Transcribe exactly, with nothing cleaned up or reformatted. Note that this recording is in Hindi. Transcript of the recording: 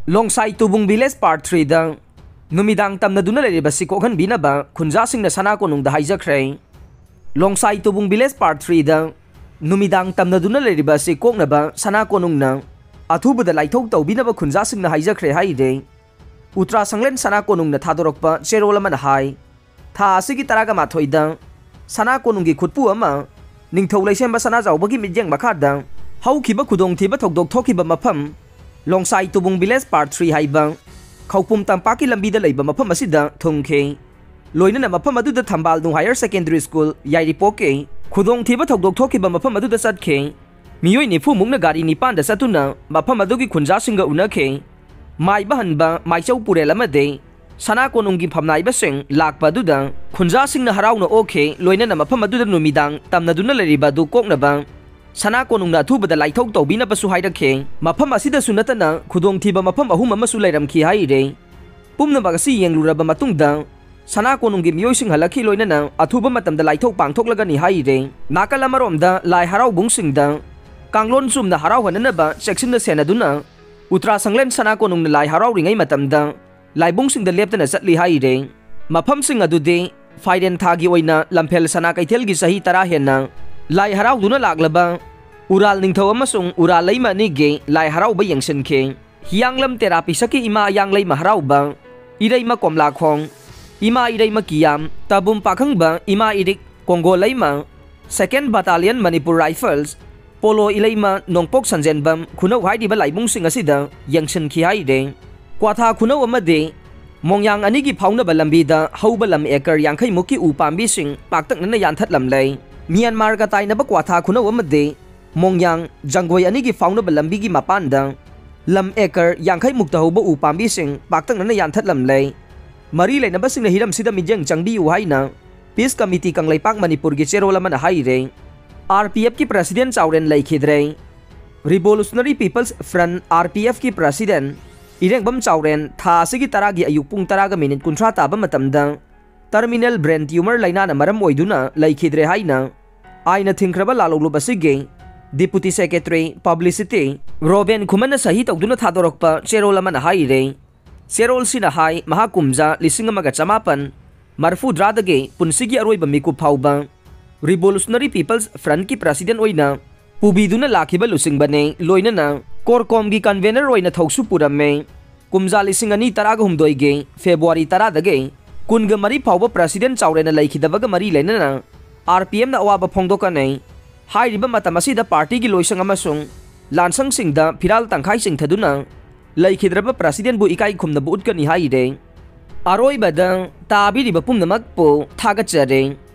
लोंगसाई तुबुंग विलेज पार्ट थ्री दा नुमिदांग तमनदुना लेरिबा सिकोहन बिनाबा खुंजा सिंगना सना कोनुंगदा हाइजख्रे Longsai Tubung village part three दा नुमिदांग तमनदुना लेरिबा सिकोगनबा सना कोनुंगना अथुबदा लाइथौ तौबिनाबा खुंजा सिंगना हाइजख्रे हाइदे उत्तरा संगलेन सना कोनुंगना थादोरकपा चेरोल अमना हाइ था असिगी तरागा माथोइदा सना कोनुंगी खुटपु अमा निंगथौ लैसेंबा सना जावबगी मिजेंग मखादा हौखिबा खुदोंथिबा थौदोक थोखिबा मफम Longsai Tubung village part three हाइबा खौपुम तंपाकी लंबीदा लैबा मफम असिदा थुंखे लोइनना मफम अदुदा थंबालदुंग हायर सेकेंडरी स्कूल याइरिपोके खुदोंथिबा थौदोक थोखिबा मफम अदुदा चटखे मियोय निफु मुंगना गाड़ी निपानदा चतुना मफम अदुगी खुंजासिंगा उनखे माइबा हनबा माइचौ पुरेल अमदे सना कोनुंगी फमनाइबा सिंग लाकपा अदुदा खुंजासिंगना हराउना ओखे लोइनना मफम अदुदा नुमिदांग तमनदुना लेरिबा दु कोकनबा सना कोनुंगना अथुबदा लाइथौ तौबिनाबसु हाइरखे मफम असिदसु नतना खुदोंथिबा मफम अहुम अमसु लैरमखि हाइरे पुमनबा गसि येंगलुरबा मतुंगदा सना कोनुंगी मियोयसिंग हलखि लोइनना अथुबा मतमदा लाइथौ पांथोकलगनि हाइरे नाकल अमरोमदा लाइ हराउबुंगसिंगदा कांगलोन सुमना हराउहननबा चेक्सिनना सेनादुना उत्तरा संगलेन सना कोनुंगना लाइ हराउरिङै मतमदा लाइबुंगसिंगदा लेप्तना चटलि हाइरे मफमसिंग अदुदि फाइरेन थागी ओइना लंफेल सना कैथेलगी सही तरा हेन्ना लाइ हराउदुना लागलबा उराल निंगथौ अमसुंग उराल लैमा निगे लाइ हराउबा यंगसनखे हियांगलम तेरापी सकी इमा यांगलैमा हराउबा इरैमा कोमलाखोंग इमा इरैमा कियाम तबुम पाखंगबा इमा इरिक कोंगो लैमा सेकेंड बटालियन मणिपुर राइफल्स पोलो इलैमा नोंगपोक संजेनबम खुनौ हाइदिबा लाइबुंगसिंग असिदा यंगसनखि हाइदे क्वाथा खुनौ अमदे मोंयांग अनिगी फाउनबा लंबीदा हौबा लम एकर यांखै मुकी उ पाम्बीसिंग पाक्तकनना यानथतलमलै म्यांमार का ताइनबा क्वाथा खुनौ अमदे मोंयांग जंगोय अनिगी फाउनबा लंबीगी मपानदा लम एकर यांखै मुक्ता हौबा उ पाम्बीसिंग पाक्तकनना यानथतलमलै मरी लेनबसिंगना हिरमसिदा मिजेंग चंगबियु हाइना पीस कमिटी कंगलैपाक मणिपुर की चेरोल अमना हाइरे आरपीएफ की प्रेसिडेंट चाउरेन लैखिद्रे रिवोल्यूशनरी पीपल्स फ्रंट आरपीएफ की प्रेसिडेंट इरेंगबम चाउरेन था असिगी तरागी अयुक पुंग तरागा मिनिट कुंथ्रा ताबा मतमदा टर्मिनल ब्रेन ट्यूमर लाइनाना मरम ओइदुना लैखिद्रे हाइना आइना थिंख्रबा लालौलुबसिगे deputy secretary publicity Roben Khuman सही तौदुना थादोरकपा चेरोल अमना हाइरे चेरोल सिना हाइ महाकुमजा लिसिंग अमगा चमापन मरफुद्रादगे पुनसिगी अरोइबा मिकुप फाउबा रिवोल्यूशनरी पीपल्स फ्रंट की प्रेसिडेंट ओइना पुबीदुना लाखिबा लुसिंगबने लोइनना कोरकोम की कन्वेनर ओइना थौसु पुरम्मे कुमजा लिसिंग अनि तरागा हुमदोइगे फेब्रुआरी तरादगे कुनग मरी फाउबा प्रेसिडेंट चाउरेना लैखिदबगा मरी लेनना आरपीएम ना अवाबा फोंदोकनै हाइरिबा मतम असिदा पार्टी की लोइसंग अमसुंग लानसंगसिंगदा फिराल तंखाइ सिंथदुना लैखिद्रबा प्रेसिडेंट बु इकाइ खुमनबु उटकनि हाइरे अरोइबदा ताबिरिबा पुमनमकपु थागचरे।